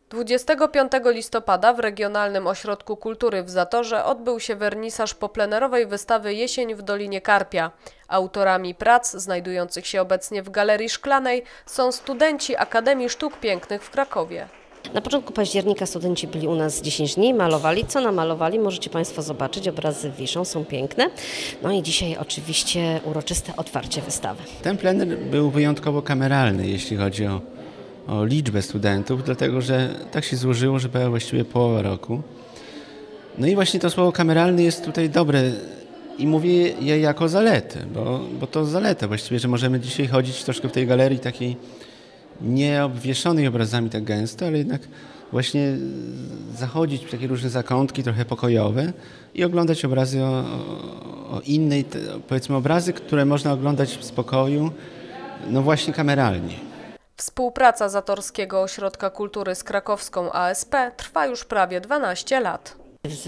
25 listopada w Regionalnym Ośrodku Kultury w Zatorze odbył się wernisaż poplenerowej wystawy Jesień w Dolinie Karpia. Autorami prac, znajdujących się obecnie w Galerii Szklanej, są studenci Akademii Sztuk Pięknych w Krakowie. Na początku października studenci byli u nas 10 dni, malowali. Co namalowali, możecie Państwo zobaczyć. Obrazy wiszą, są piękne. No i dzisiaj oczywiście uroczyste otwarcie wystawy. Ten plener był wyjątkowo kameralny, jeśli chodzi o liczbę studentów, dlatego że tak się złożyło, że była właściwie połowa roku. No i właśnie to słowo kameralny jest tutaj dobre i mówię je jako zaletę, bo to zaleta właściwie, że możemy dzisiaj chodzić troszkę w tej galerii takiej nie obwieszonej obrazami tak gęsto, ale jednak właśnie zachodzić w takie różne zakątki, trochę pokojowe i oglądać obrazy o innej, powiedzmy obrazy, które można oglądać w spokoju, no właśnie kameralnie. Współpraca Zatorskiego Ośrodka Kultury z krakowską ASP trwa już prawie 12 lat. W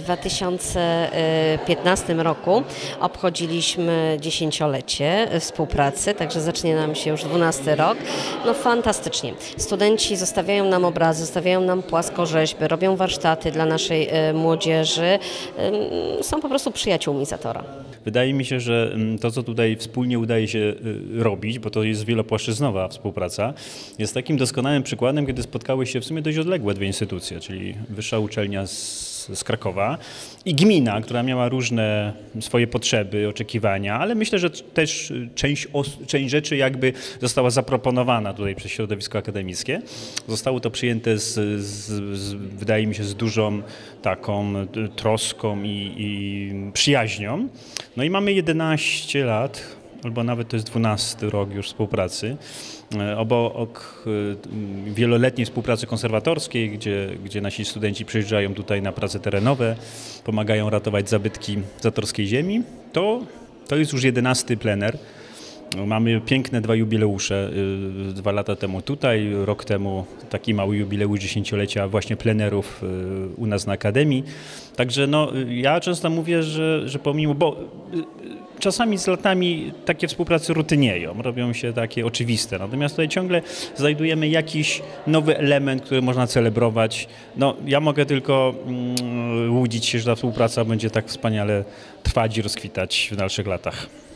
2015 roku obchodziliśmy 10-lecie współpracy, także zacznie nam się już 12 rok. No fantastycznie. Studenci zostawiają nam obrazy, zostawiają nam płaskorzeźby, robią warsztaty dla naszej młodzieży. Są po prostu przyjaciółmi Zatora. Wydaje mi się, że to, co tutaj wspólnie udaje się robić, bo to jest wielopłaszczyznowa współpraca, jest takim doskonałym przykładem, kiedy spotkały się w sumie dość odległe dwie instytucje, czyli Wyższa Uczelnia z Krakowa i gmina, która miała różne swoje potrzeby, oczekiwania, ale myślę, że też część rzeczy jakby została zaproponowana tutaj przez środowisko akademickie. Zostało to przyjęte wydaje mi się, z dużą taką troską i przyjaźnią. No i mamy 11 lat, albo nawet to jest 12 rok już współpracy, obok wieloletniej współpracy konserwatorskiej, gdzie nasi studenci przyjeżdżają tutaj na prace terenowe, pomagają ratować zabytki zatorskiej ziemi. To jest już 11 plener. Mamy piękne 2 jubileusze, 2 lata temu tutaj, rok temu taki mały jubileusz 10-lecia właśnie plenerów u nas na Akademii. Także no, ja często mówię, że pomimo, bo czasami z latami takie współprace rutynieją, robią się takie oczywiste, natomiast tutaj ciągle znajdujemy jakiś nowy element, który można celebrować. No, ja mogę tylko łudzić się, że ta współpraca będzie tak wspaniale trwać i rozkwitać w dalszych latach.